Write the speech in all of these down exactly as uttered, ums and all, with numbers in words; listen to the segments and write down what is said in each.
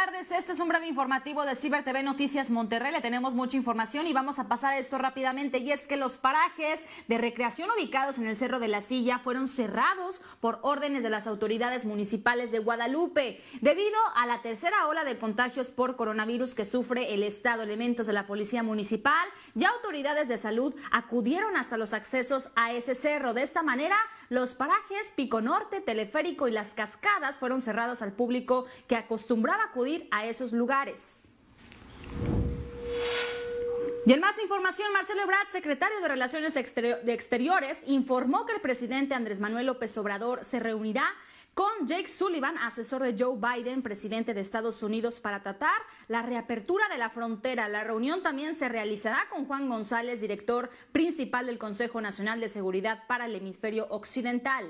tardes, este es un breve informativo de Ciber T V Noticias Monterrey. Le tenemos mucha información y vamos a pasar a esto rápidamente, y es que los parajes de recreación ubicados en el Cerro de la Silla fueron cerrados por órdenes de las autoridades municipales de Guadalupe. Debido a la tercera ola de contagios por coronavirus que sufre el estado, elementos de la policía municipal y autoridades de salud acudieron hasta los accesos a ese cerro. De esta manera, los parajes Pico Norte, Teleférico y Las Cascadas fueron cerrados al público que acostumbraba acudir a esos lugares. Y en más información, Marcelo Ebrard, secretario de Relaciones Exteriores, informó que el presidente Andrés Manuel López Obrador se reunirá con Jake Sullivan, asesor de Joe Biden, presidente de Estados Unidos, para tratar la reapertura de la frontera. La reunión también se realizará con Juan González, director principal del Consejo Nacional de Seguridad para el Hemisferio Occidental.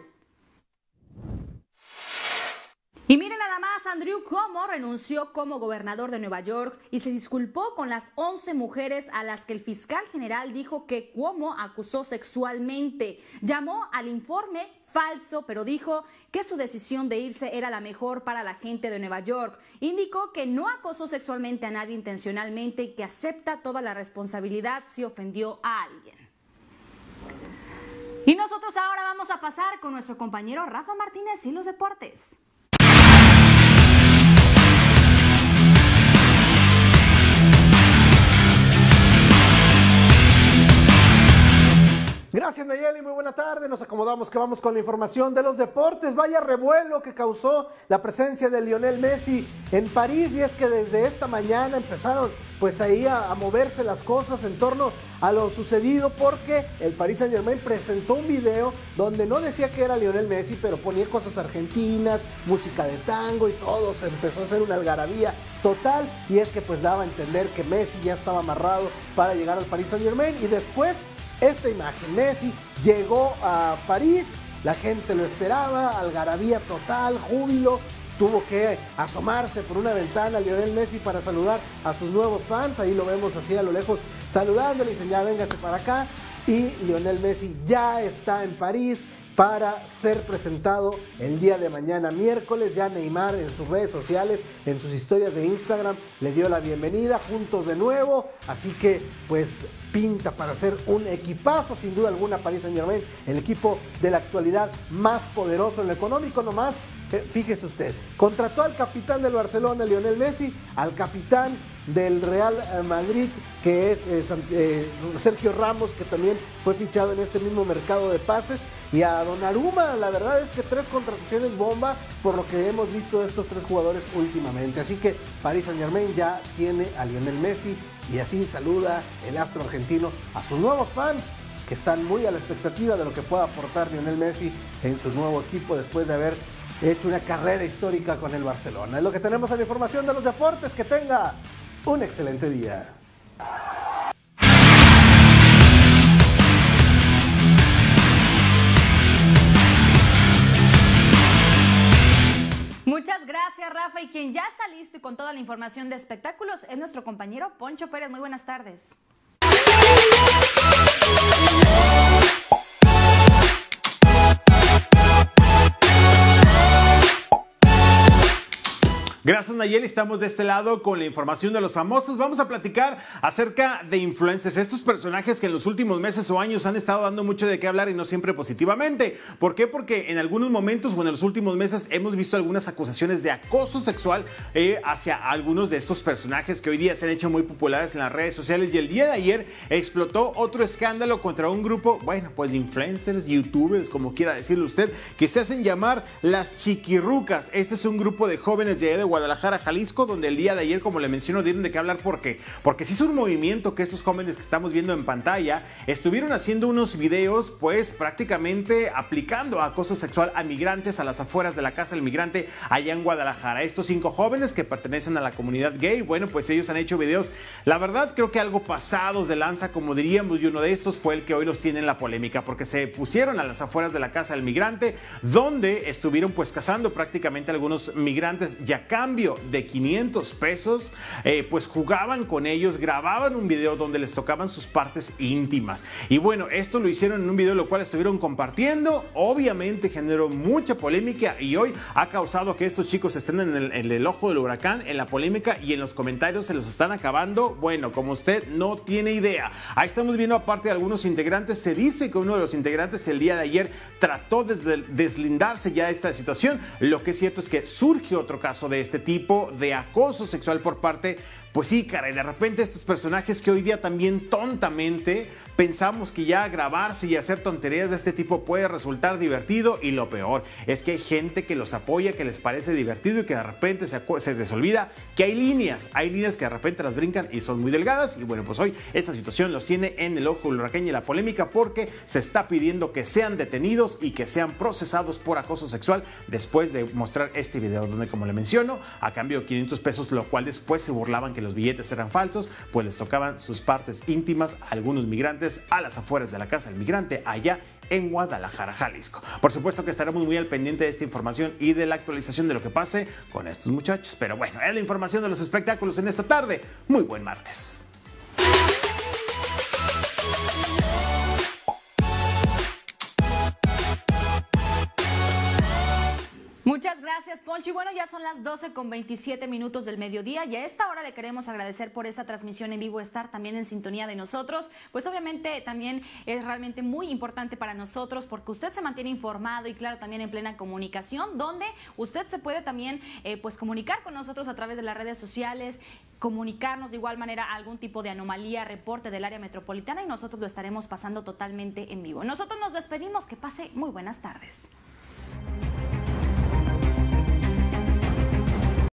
Y miren nada más, Andrew Cuomo renunció como gobernador de Nueva York y se disculpó con las once mujeres a las que el fiscal general dijo que Cuomo acusó sexualmente. Llamó al informe falso, pero dijo que su decisión de irse era la mejor para la gente de Nueva York. Indicó que no acosó sexualmente a nadie intencionalmente y que acepta toda la responsabilidad si ofendió a alguien. Y nosotros ahora vamos a pasar con nuestro compañero Rafa Martínez y los deportes. Gracias, Nayeli, muy buena tarde. Nos acomodamos que vamos con la información de los deportes. Vaya revuelo que causó la presencia de Lionel Messi en París, y es que desde esta mañana empezaron pues ahí a, a moverse las cosas en torno a lo sucedido, porque el Paris Saint-Germain presentó un video donde no decía que era Lionel Messi, pero ponía cosas argentinas, música de tango y todo. Se empezó a hacer una algarabía total, y es que pues daba a entender que Messi ya estaba amarrado para llegar al Paris Saint-Germain. Y después esta imagen, Messi llegó a París, la gente lo esperaba, algarabía total, júbilo, tuvo que asomarse por una ventana Lionel Messi para saludar a sus nuevos fans. Ahí lo vemos así a lo lejos saludándole, y dicen ya véngase para acá, y Lionel Messi ya está en París para ser presentado el día de mañana miércoles. Ya Neymar en sus redes sociales, en sus historias de Instagram, le dio la bienvenida, juntos de nuevo, así que pues pinta para ser un equipazo, sin duda alguna. Paris Saint-Germain, el equipo de la actualidad más poderoso en lo económico. Nomás, eh, fíjese usted, contrató al capitán del Barcelona, Lionel Messi, al capitán del Real Madrid, que es eh, eh, Sergio Ramos, que también fue fichado en este mismo mercado de pases, y a Donnarumma. La verdad es que tres contrataciones bomba por lo que hemos visto de estos tres jugadores últimamente. Así que Paris Saint-Germain ya tiene a Lionel Messi, y así saluda el astro argentino a sus nuevos fans, que están muy a la expectativa de lo que pueda aportar Lionel Messi en su nuevo equipo después de haber hecho una carrera histórica con el Barcelona. Es lo que tenemos en la información de los deportes. Que tenga un excelente día. Muchas gracias, Rafa. Y quien ya está listo y con toda la información de espectáculos es nuestro compañero Poncho Pérez. Muy buenas tardes. Gracias, Nayeli. Estamos de este lado con la información de los famosos. Vamos a platicar acerca de influencers, estos personajes que en los últimos meses o años han estado dando mucho de qué hablar, y no siempre positivamente. ¿Por qué? Porque en algunos momentos o en los últimos meses hemos visto algunas acusaciones de acoso sexual eh, hacia algunos de estos personajes que hoy día se han hecho muy populares en las redes sociales. Y el día de ayer explotó otro escándalo contra un grupo, bueno, pues de influencers, youtubers, como quiera decirle usted, que se hacen llamar las Chiquirrucas. Este es un grupo de jóvenes de allá de Guadalajara, Jalisco, donde el día de ayer, como le menciono, dieron de qué hablar. ¿Por qué? Porque se hizo un movimiento que estos jóvenes que estamos viendo en pantalla estuvieron haciendo unos videos, pues prácticamente aplicando acoso sexual a migrantes a las afueras de la casa del migrante allá en Guadalajara. Estos cinco jóvenes que pertenecen a la comunidad gay, bueno, pues ellos han hecho videos, la verdad creo que algo pasados de lanza, como diríamos, y uno de estos fue el que hoy los tiene en la polémica, porque se pusieron a las afueras de la casa del migrante, donde estuvieron pues cazando prácticamente algunos migrantes yacán cambio de quinientos pesos, eh, pues jugaban con ellos, grababan un video donde les tocaban sus partes íntimas. Y bueno, esto lo hicieron en un video lo cual estuvieron compartiendo, obviamente generó mucha polémica y hoy ha causado que estos chicos estén en el, en el ojo del huracán, en la polémica y en los comentarios se los están acabando. Bueno, como usted no tiene idea. Ahí estamos viendo aparte de algunos integrantes, se dice que uno de los integrantes el día de ayer trató de deslindarse ya de esta situación. Lo que es cierto es que surge otro caso de este tipo de acoso sexual por parte, pues sí, caray, de repente estos personajes que hoy día también tontamente pensamos que ya grabarse y hacer tonterías de este tipo puede resultar divertido, y lo peor es que hay gente que los apoya, que les parece divertido y que de repente se, se les olvida que hay líneas, hay líneas que de repente las brincan y son muy delgadas. Y bueno, pues hoy esta situación los tiene en el ojo del huracán y la polémica porque se está pidiendo que sean detenidos y que sean procesados por acoso sexual después de mostrar este video donde, como le menciono, a cambio de quinientos pesos, lo cual después se burlaban que los billetes eran falsos, pues les tocaban sus partes íntimas a algunos migrantes a las afueras de la casa del migrante allá en Guadalajara, Jalisco. Por supuesto que estaremos muy al pendiente de esta información y de la actualización de lo que pase con estos muchachos. Pero bueno, es la información de los espectáculos en esta tarde. Muy buen martes. Muchas gracias, Poncho. Y bueno, ya son las doce con veintisiete minutos del mediodía y a esta hora le queremos agradecer por esta transmisión en vivo, estar también en sintonía de nosotros. Pues obviamente también es realmente muy importante para nosotros porque usted se mantiene informado y claro, también en plena comunicación, donde usted se puede también eh, pues comunicar con nosotros a través de las redes sociales, comunicarnos de igual manera algún tipo de anomalía, reporte del área metropolitana y nosotros lo estaremos pasando totalmente en vivo. Nosotros nos despedimos, que pase muy buenas tardes.